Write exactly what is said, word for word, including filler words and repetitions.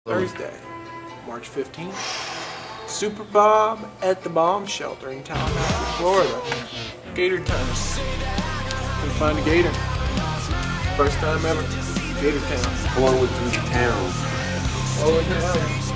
Thursday, March fifteenth. Super Bob at the bomb shelter in Tallahassee, Florida. Gator time. Can find a gator. First time ever. Gator town. Blowing through the town. Blowing through the town.